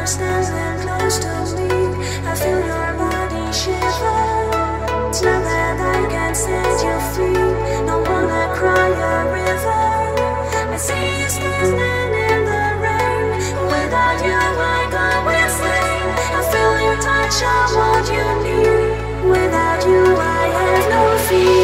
standing close to me. I feel your body shiver. It's not that I can set you free. Don't wanna cry a river. I see you standing in the rain. Without you I go insane. I feel your touch, I want you near. Without you I have no fear.